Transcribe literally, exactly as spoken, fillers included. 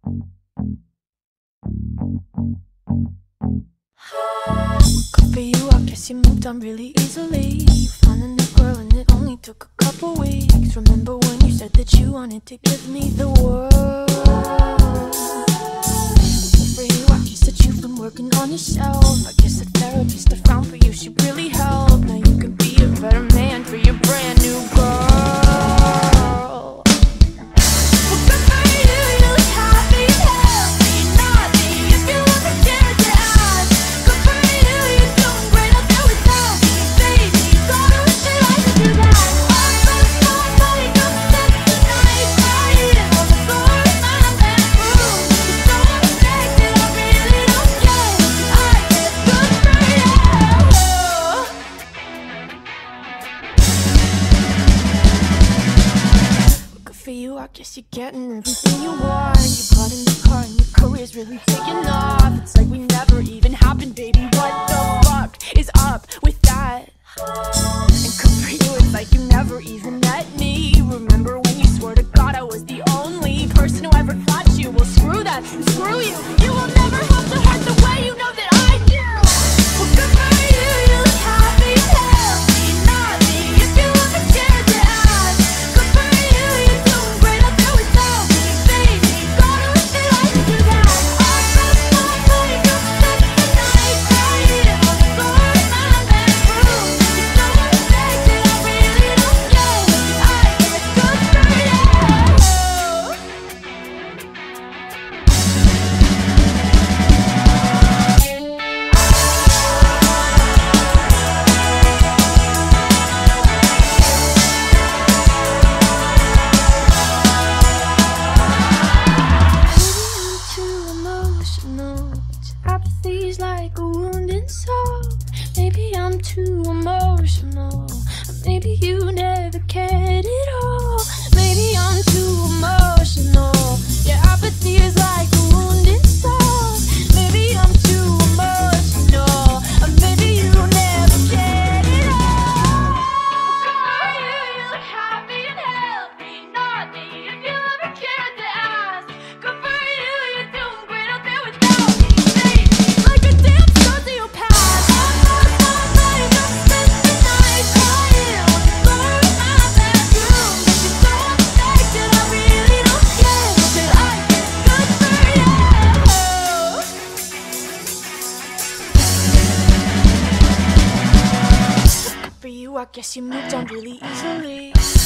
Good for you, I guess you moved on really easily. You found a new girl and it only took a couple weeks. Remember when you said that you wanted to give me the world? Good for you, I guess that you've been working on yourself. I guess the therapist I found for you, she really helped. Now you can be a better man for your brand new girl. For you, I guess you're getting everything you want. You bought a new car and your career's really taking off. It's like we never even happened, baby. What the fuck is up with that? And good for you, it's like you never even met me. Remember when you swore to God I was the only person who ever thought you? Well, screw that, screw you. You will never have to hurt the way you know that I do. Well, good for you, you look happy and healthy. Not me, if you ever cared to ask. Good for you, you're doing great out there without me, baby. Gotta wish that I could do that. I felt so funny, go spend the night crying on the floor in my bedroom. You're so unaffected, I really don't care. I guess good for you. Apathy's like a wounded soul. Maybe I'm too emotional. Maybe you never cared at all. Maybe I'm too emotional. Yeah, apathy is like a wounded soul. Maybe I'm too emotional. Maybe you never cared at all. For you, you look happy and healthy. Not me, if you ever cared to ask. Good for you, you're doing great out there without me, baby. Like a damn sociopath. I'm not somebody who spends the night crying on the floor in my bedroom. You're so unaffected, I really don't care. But I guess good for you. Good for you, I guess you moved on really easily.